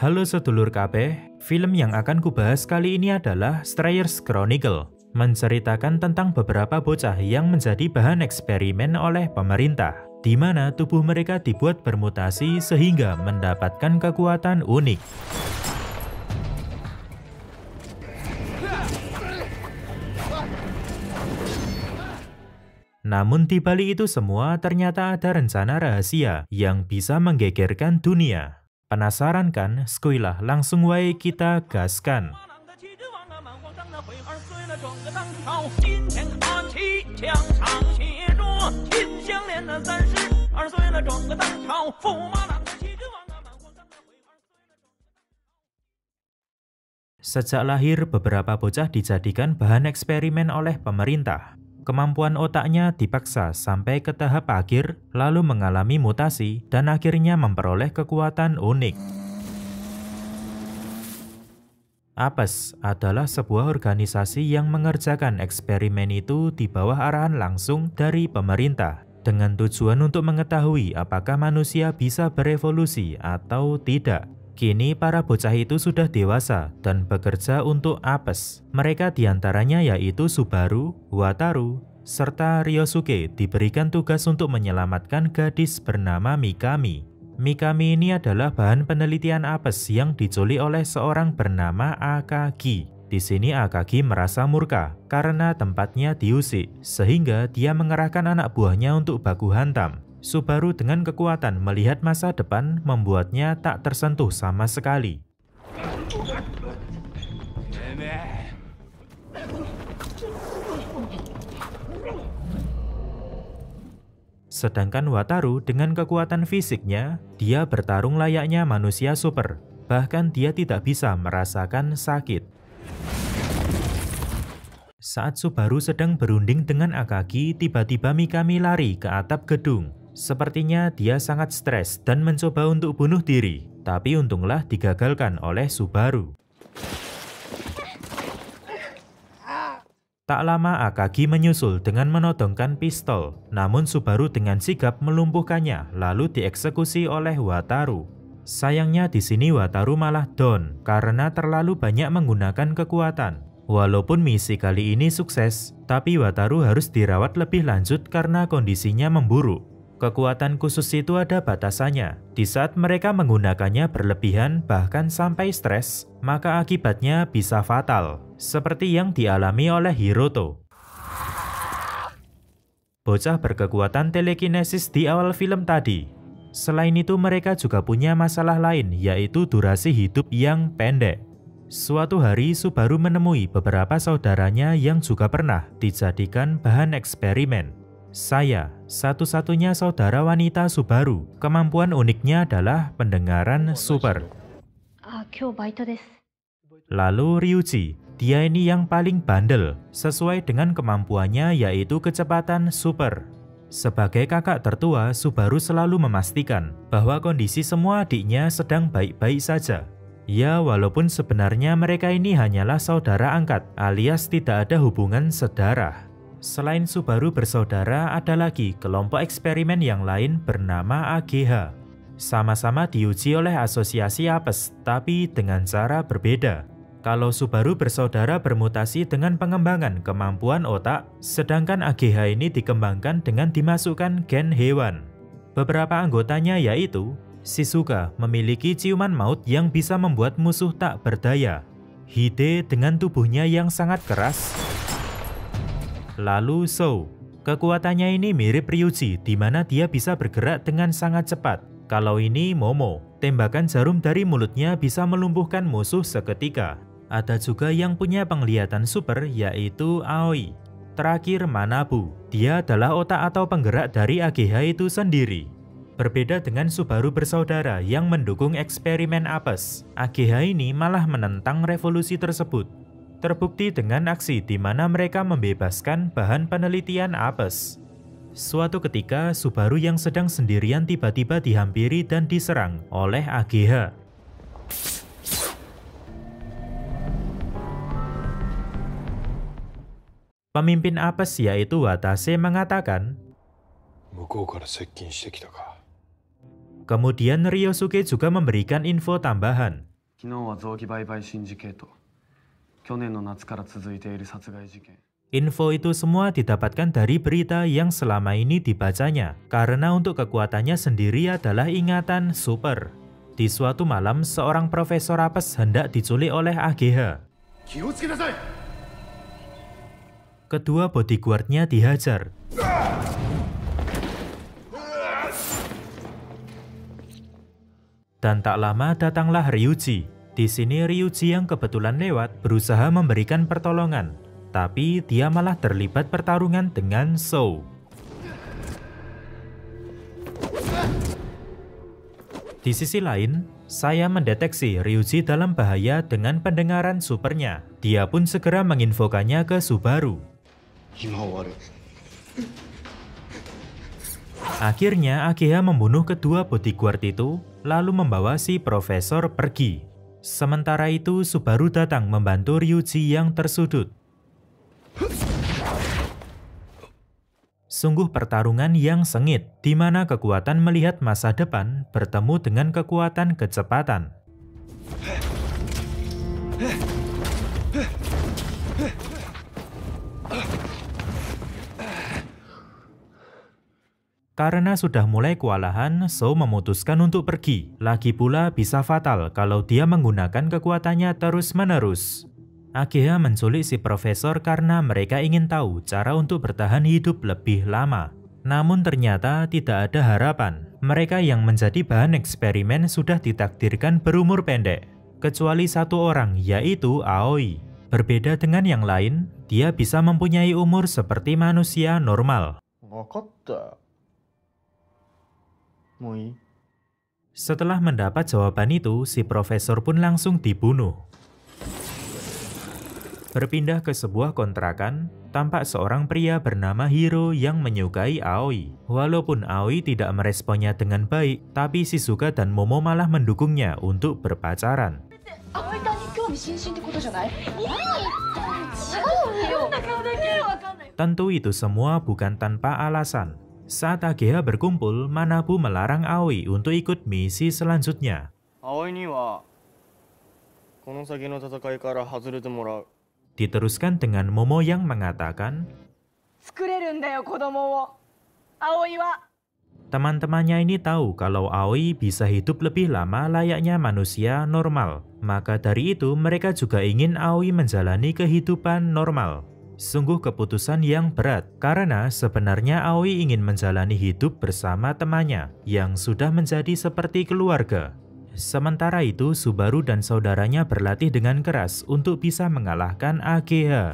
Halo sedulur kabeh, film yang akan kubahas kali ini adalah Strayers Chronicle, menceritakan tentang beberapa bocah yang menjadi bahan eksperimen oleh pemerintah, di mana tubuh mereka dibuat bermutasi sehingga mendapatkan kekuatan unik. Namun di balik itu semua ternyata ada rencana rahasia yang bisa menggegerkan dunia. Penasaran kan? Skuilah, langsung wae kita gaskan. Sejak lahir, beberapa bocah dijadikan bahan eksperimen oleh pemerintah. Kemampuan otaknya dipaksa sampai ke tahap akhir, lalu mengalami mutasi dan akhirnya memperoleh kekuatan unik. APES adalah sebuah organisasi yang mengerjakan eksperimen itu di bawah arahan langsung dari pemerintah, dengan tujuan untuk mengetahui apakah manusia bisa berevolusi atau tidak. Kini para bocah itu sudah dewasa dan bekerja untuk APES. Mereka diantaranya yaitu Subaru, Wataru, serta Ryosuke diberikan tugas untuk menyelamatkan gadis bernama Mikami. Mikami ini adalah bahan penelitian APES yang diculik oleh seorang bernama Akagi. Di sini Akagi merasa murka karena tempatnya diusik, sehingga dia mengerahkan anak buahnya untuk baku hantam. Subaru dengan kekuatan melihat masa depan membuatnya tak tersentuh sama sekali. Sedangkan Wataru dengan kekuatan fisiknya, dia bertarung layaknya manusia super. Bahkan dia tidak bisa merasakan sakit. Saat Subaru sedang berunding dengan Akagi, tiba-tiba Mikami lari ke atap gedung. Sepertinya dia sangat stres dan mencoba untuk bunuh diri, tapi untunglah digagalkan oleh Subaru. Tak lama Akagi menyusul dengan menodongkan pistol, namun Subaru dengan sigap melumpuhkannya lalu dieksekusi oleh Wataru. Sayangnya di sini Wataru malah down karena terlalu banyak menggunakan kekuatan. Walaupun misi kali ini sukses, tapi Wataru harus dirawat lebih lanjut karena kondisinya memburuk. Kekuatan khusus itu ada batasannya. Di saat mereka menggunakannya berlebihan bahkan sampai stres, maka akibatnya bisa fatal, seperti yang dialami oleh Hiroto. Bocah berkekuatan telekinesis di awal film tadi. Selain itu mereka juga punya masalah lain, yaitu durasi hidup yang pendek. Suatu hari Subaru menemui beberapa saudaranya yang juga pernah dijadikan bahan eksperimen. Saya, satu-satunya saudara wanita Subaru. Kemampuan uniknya adalah pendengaran super. Lalu Ryuji, dia ini yang paling bandel, sesuai dengan kemampuannya yaitu kecepatan super. Sebagai kakak tertua, Subaru selalu memastikan bahwa kondisi semua adiknya sedang baik-baik saja. Ya, walaupun sebenarnya mereka ini hanyalah saudara angkat, alias tidak ada hubungan sedarah. Selain Subaru bersaudara, ada lagi kelompok eksperimen yang lain bernama AGH. Sama-sama diuji oleh asosiasi APES, tapi dengan cara berbeda. Kalau Subaru bersaudara bermutasi dengan pengembangan kemampuan otak, sedangkan AGH ini dikembangkan dengan dimasukkan gen hewan. Beberapa anggotanya yaitu Shizuka memiliki ciuman maut yang bisa membuat musuh tak berdaya. Hide dengan tubuhnya yang sangat keras. Lalu Sou, kekuatannya ini mirip Ryuji, di mana dia bisa bergerak dengan sangat cepat. Kalau ini Momo, tembakan jarum dari mulutnya bisa melumpuhkan musuh seketika. Ada juga yang punya penglihatan super, yaitu Aoi. Terakhir Manabu, dia adalah otak atau penggerak dari AGH itu sendiri. Berbeda dengan Subaru bersaudara yang mendukung eksperimen APES, AGH ini malah menentang revolusi tersebut. Terbukti dengan aksi di mana mereka membebaskan bahan penelitian APES. Suatu ketika, Subaru yang sedang sendirian tiba-tiba dihampiri dan diserang oleh AGH. Pemimpin APES yaitu Watase mengatakan, kemudian Ryosuke juga memberikan info tambahan. Info itu semua didapatkan dari berita yang selama ini dibacanya, karena untuk kekuatannya sendiri adalah ingatan super. Di suatu malam, seorang profesor apes hendak diculik oleh AGH. Kedua bodyguardnya dihajar. Dan tak lama datanglah Ryuji. Di sini Ryuji yang kebetulan lewat berusaha memberikan pertolongan, tapi dia malah terlibat pertarungan dengan Sou. Di sisi lain, saya mendeteksi Ryuji dalam bahaya dengan pendengaran supernya. Dia pun segera menginfokannya ke Subaru. Akhirnya AGH membunuh kedua bodyguard itu, lalu membawa si profesor pergi. Sementara itu Subaru datang membantu Ryuji yang tersudut. Sungguh pertarungan yang sengit, di mana kekuatan melihat masa depan bertemu dengan kekuatan kecepatan. Karena sudah mulai kewalahan, Sou memutuskan untuk pergi. Lagi pula bisa fatal kalau dia menggunakan kekuatannya terus-menerus. AGH menculik si profesor karena mereka ingin tahu cara untuk bertahan hidup lebih lama. Namun ternyata tidak ada harapan. Mereka yang menjadi bahan eksperimen sudah ditakdirkan berumur pendek. Kecuali satu orang, yaitu Aoi. Berbeda dengan yang lain, dia bisa mempunyai umur seperti manusia normal. Setelah mendapat jawaban itu, si profesor pun langsung dibunuh. Berpindah ke sebuah kontrakan, tampak seorang pria bernama Hiro yang menyukai Aoi. Walaupun Aoi tidak meresponnya dengan baik, tapi Shizuka dan Momo malah mendukungnya untuk berpacaran. Tentu itu semua bukan tanpa alasan. Saat AGH berkumpul, Manabu melarang Aoi untuk ikut misi selanjutnya. Diteruskan dengan Momo yang mengatakan, teman-temannya ini tahu kalau Aoi bisa hidup lebih lama layaknya manusia normal. Maka dari itu mereka juga ingin Aoi menjalani kehidupan normal. Sungguh keputusan yang berat, karena sebenarnya Aoi ingin menjalani hidup bersama temannya yang sudah menjadi seperti keluarga. Sementara itu, Subaru dan saudaranya berlatih dengan keras untuk bisa mengalahkan AGH.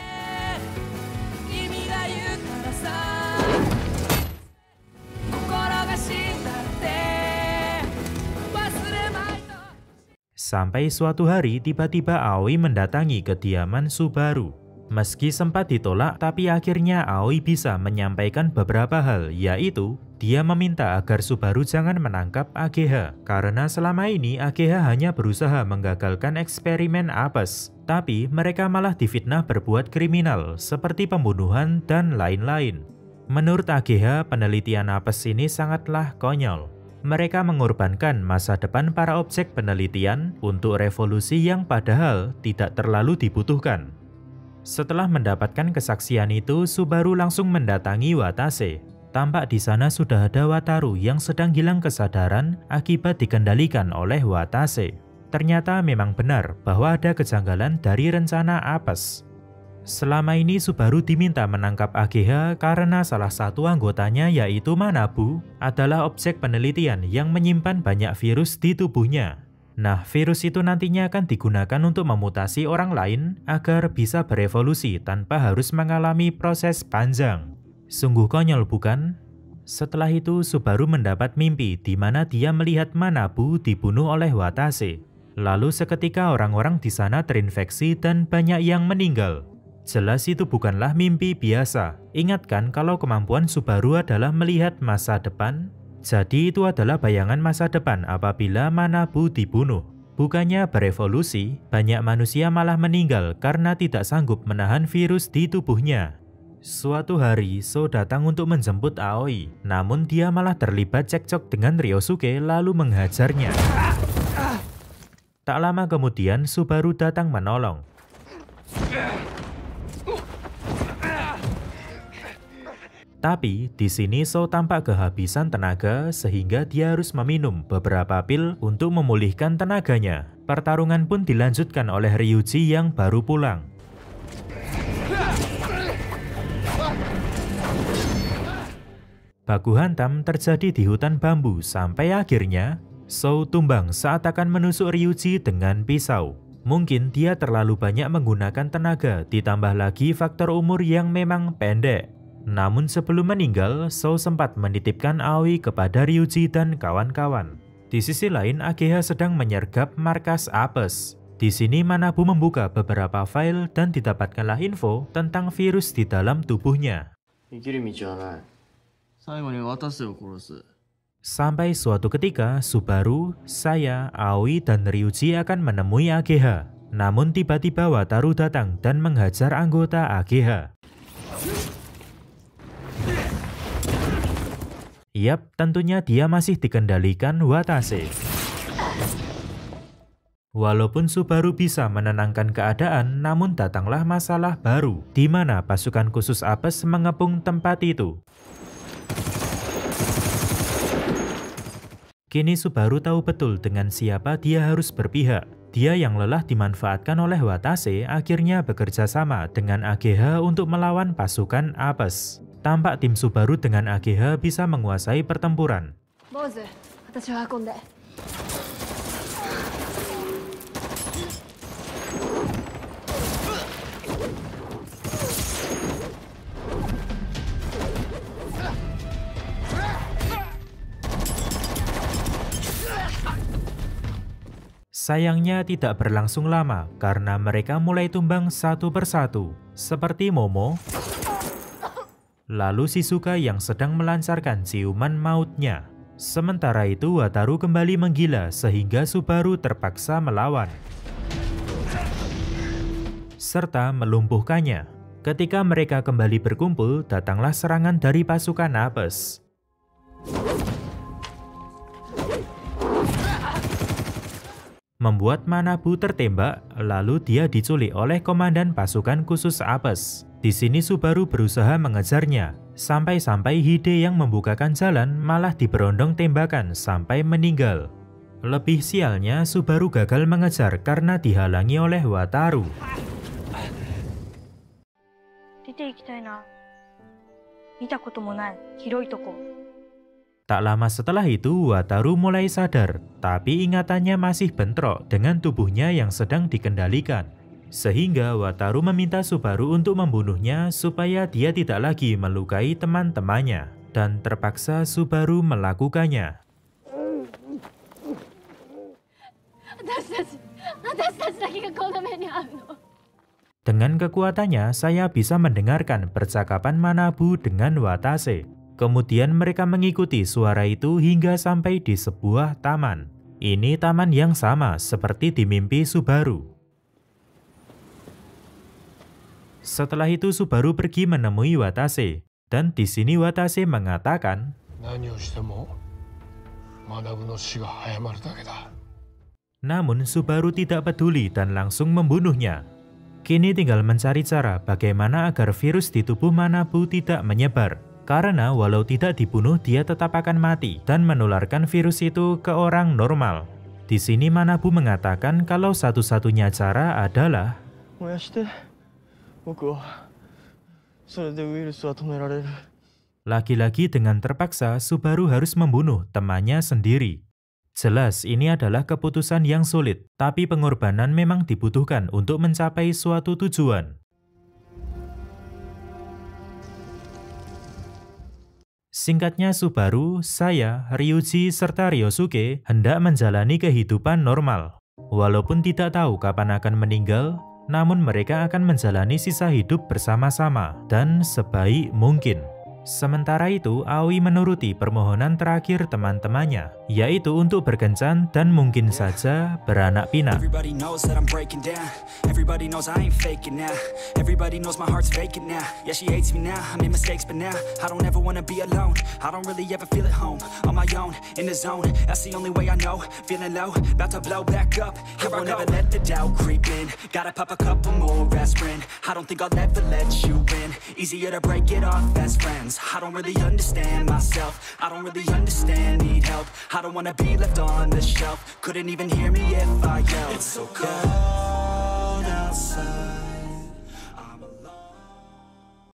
Sampai suatu hari, tiba-tiba Aoi mendatangi kediaman Subaru. Meski sempat ditolak, tapi akhirnya Aoi bisa menyampaikan beberapa hal, yaitu dia meminta agar Subaru jangan menangkap AGH, karena selama ini AGH hanya berusaha menggagalkan eksperimen apes, tapi mereka malah difitnah berbuat kriminal, seperti pembunuhan dan lain-lain. Menurut AGH, penelitian apes ini sangatlah konyol. Mereka mengorbankan masa depan para objek penelitian untuk revolusi yang padahal tidak terlalu dibutuhkan. Setelah mendapatkan kesaksian itu, Subaru langsung mendatangi Watase. Tampak di sana sudah ada Wataru yang sedang hilang kesadaran akibat dikendalikan oleh Watase. Ternyata memang benar bahwa ada kejanggalan dari rencana apes. Selama ini Subaru diminta menangkap AGH karena salah satu anggotanya yaitu Manabu adalah objek penelitian yang menyimpan banyak virus di tubuhnya. Nah, virus itu nantinya akan digunakan untuk memutasi orang lain agar bisa berevolusi tanpa harus mengalami proses panjang. Sungguh konyol bukan? Setelah itu Subaru mendapat mimpi di mana dia melihat Manabu dibunuh oleh Watase. Lalu seketika orang-orang di sana terinfeksi dan banyak yang meninggal. Jelas itu bukanlah mimpi biasa. Ingatkan kalau kemampuan Subaru adalah melihat masa depan. Jadi itu adalah bayangan masa depan apabila Manabu dibunuh. Bukannya berevolusi, banyak manusia malah meninggal karena tidak sanggup menahan virus di tubuhnya. Suatu hari, So datang untuk menjemput Aoi, namun dia malah terlibat cekcok dengan Ryosuke lalu menghajarnya. Tak lama kemudian Subaru datang menolong. Tapi di sini Shou tampak kehabisan tenaga sehingga dia harus meminum beberapa pil untuk memulihkan tenaganya. Pertarungan pun dilanjutkan oleh Ryuji yang baru pulang. Baku hantam terjadi di hutan bambu sampai akhirnya Shou tumbang saat akan menusuk Ryuji dengan pisau. Mungkin dia terlalu banyak menggunakan tenaga, ditambah lagi faktor umur yang memang pendek. Namun sebelum meninggal, Shou sempat menitipkan Aoi kepada Ryuji dan kawan-kawan. Di sisi lain, AGH sedang menyergap markas Apes. Di sini Manabu membuka beberapa file dan didapatkanlah info tentang virus di dalam tubuhnya. Sampai suatu ketika, Subaru, saya, Aoi, dan Ryuji akan menemui AGH. Namun tiba-tiba Wataru datang dan menghajar anggota AGH. Yap, tentunya dia masih dikendalikan Watase. Walaupun Subaru bisa menenangkan keadaan, namun datanglah masalah baru, di mana pasukan khusus Apes mengepung tempat itu. Kini Subaru tahu betul dengan siapa dia harus berpihak. Dia yang lelah dimanfaatkan oleh Watase akhirnya bekerja sama dengan AGH untuk melawan pasukan Apes. Tampak tim Subaru dengan AGH bisa menguasai pertempuran. Sayangnya tidak berlangsung lama karena mereka mulai tumbang satu persatu, seperti Momo, lalu Shizuka yang sedang melancarkan ciuman mautnya. Sementara itu Wataru kembali menggila sehingga Subaru terpaksa melawan, serta melumpuhkannya. Ketika mereka kembali berkumpul, datanglah serangan dari pasukan Apes. Membuat Manabu tertembak, lalu dia diculik oleh komandan pasukan khusus Apes. Di sini Subaru berusaha mengejarnya, sampai-sampai Hide yang membukakan jalan malah diberondong tembakan sampai meninggal. Lebih sialnya, Subaru gagal mengejar karena dihalangi oleh Wataru. Tak lama setelah itu, Wataru mulai sadar, tapi ingatannya masih bentrok dengan tubuhnya yang sedang dikendalikan. Sehingga Wataru meminta Subaru untuk membunuhnya supaya dia tidak lagi melukai teman-temannya. Dan terpaksa Subaru melakukannya. Dengan kekuatannya, saya bisa mendengarkan percakapan Manabu dengan Watase. Kemudian mereka mengikuti suara itu hingga sampai di sebuah taman. Ini taman yang sama seperti di mimpi Subaru. Setelah itu Subaru pergi menemui Watase. Dan di sini Watase mengatakan, namun Subaru tidak peduli dan langsung membunuhnya. Kini tinggal mencari cara bagaimana agar virus di tubuh Manabu tidak menyebar. Karena walau tidak dibunuh, dia tetap akan mati dan menularkan virus itu ke orang normal. Di sini Manabu mengatakan kalau satu-satunya cara adalah lagi-lagi dengan terpaksa Subaru harus membunuh temannya sendiri. Jelas ini adalah keputusan yang sulit, tapi pengorbanan memang dibutuhkan untuk mencapai suatu tujuan. Singkatnya Subaru, saya, Ryuji, serta Ryosuke hendak menjalani kehidupan normal. Walaupun tidak tahu kapan akan meninggal, namun mereka akan menjalani sisa hidup bersama-sama dan sebaik mungkin. Sementara itu, Aoi menuruti permohonan terakhir teman-temannya, yaitu untuk berkencan dan mungkin saja beranak pinak. Everybody knows that I'm breaking down. Everybody knows I ain't faking now. Everybody knows my heart's vacant now. Yeah, she hates me now. I made mistakes, but now I don't ever wanna be alone. I don't really ever feel at home. On my own, in the zone. That's the only way I know. Feeling low, about to blow back up. Here I won't ever let the doubt creep in. Gotta pop a couple more aspirin. I don't think I'll ever let you in. Easier to break it off best friends. I don't really understand myself. I don't really understand, need help. I don't wanna be left on the shelf. Couldn't even hear me if I yelled. It's so cold outside.